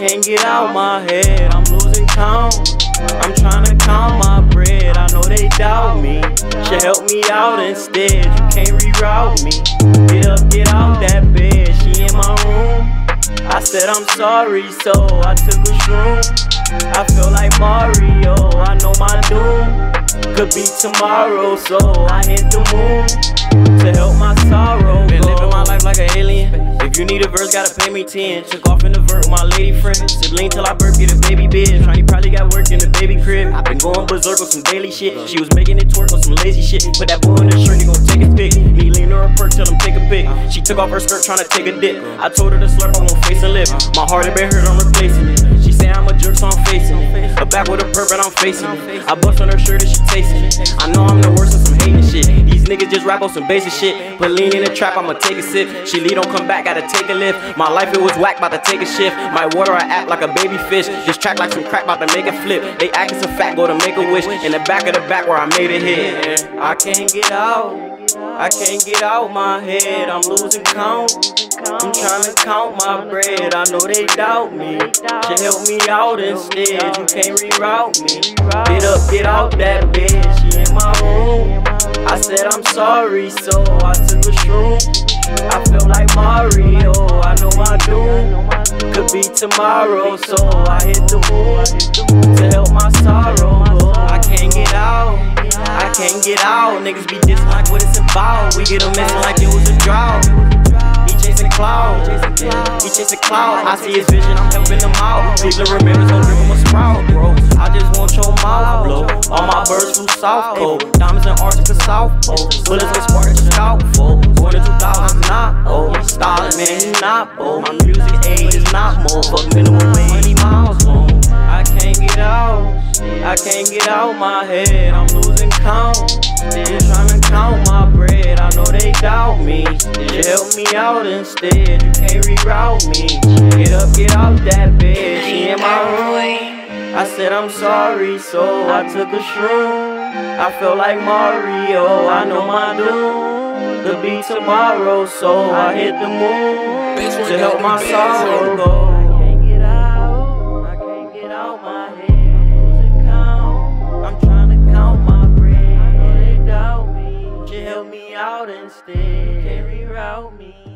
can't get out my head, I'm losing count. I'm trying to count my bread, I know they doubt me. Should help me out instead, you can't reroute me. Get up, get out that bed, she in my room. I said I'm sorry, so I took a shroom. I feel like Mario, I know my doom could be tomorrow, so I hit the moon to help my sorrow. Been living my life like an alien. If you need a verse, gotta pay me 10. Took off in the vert with my lady friend. Sibling till I birth, get a baby bitch. Tronny probably got work in the baby crib. I been going berserk on some daily shit. She was making it twerk on some lazy shit. Put that boy in the shirt, he gon' take his pic. Me lean her a perk, tell him take a pic. She took off her skirt, tryna take a dip. I told her to slurp, I won't face a lip. My heart had been hurt, I'm replacing it. She say I'm a jerk, so I'm facing it. Her back with a perp, and I'm facing it. I bust on her shirt and she tasting it. I know I'm the worst of some hating shit. These niggas just rap on some basic shit. Put lean in the trap, I'ma take a sip. She lead, don't come back, gotta take a lift. My life, it was whack, about to take a shift. My water, I act like a baby fish. This track like some crack, about to make it flip. They act as a fat, go to make a wish. In the back of the back where I made it hit. I can't get out, I can't get out my head, I'm losing count. I'm trying to count my bread, I know they doubt me. Should help me out instead, you can't reroute me. Get up, get out that bed, she in my room. I said I'm sorry, so I took a shroom. I feel like Mario, I know my doom could be tomorrow, so I hit the moon to help my sorrow. I can't get out, I can't get out. Niggas be dissing like what it's about. We get them missing like it was a drought. He chasing cloud, he chasing cloud. I see his vision, I'm helping him out. Cleveland remembers, don't drip him a sprout, bro. I just want your mouth blow. All my birds from South Pole, diamonds in Arctica, South Pole. Bullets get sparked to scout for. Born in 2000, not old. My style, man, he not bold. My music age is not more. Fuck minimum wage, 20 miles long. I can't get out, I can't get out my head, I'm losing count. Still trying to count my bread, I know they doubt me. You help me out instead, you can't reroute me. Get up, get out that bed, she in my room. I said I'm sorry, so I took a shroom. I feel like Mario, I know my doom could be tomorrow, so I hit the moon to help my sorrow go. Help me out instead, can't reroute me.